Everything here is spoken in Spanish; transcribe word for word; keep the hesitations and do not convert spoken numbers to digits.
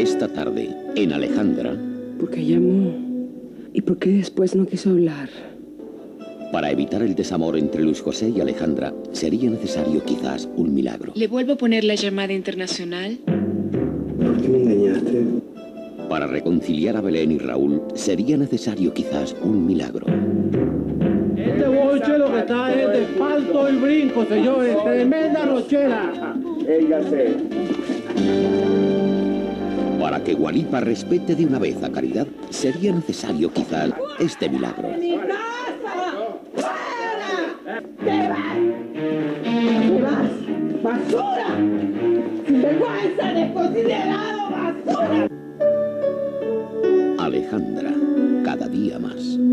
Esta tarde, en Alejandra... ¿Por qué llamó? ¿Y por qué después no quiso hablar? Para evitar el desamor entre Luis José y Alejandra, sería necesario quizás un milagro. ¿Le vuelvo a poner la llamada internacional? ¿Por qué me engañaste? Para reconciliar a Belén y Raúl, sería necesario quizás un milagro. Este boche lo que está es de falto y brinco, señores. Tremenda nochera. Véngase. Para que Gualipa respete de una vez a Caridad, sería necesario quizás este milagro. ¡Mi casa! ¡Fuera! ¡Te vas! ¡Te vas! ¡Basura! ¡Sinvergüenza, desconsiderado, basura! Alejandra, cada día más.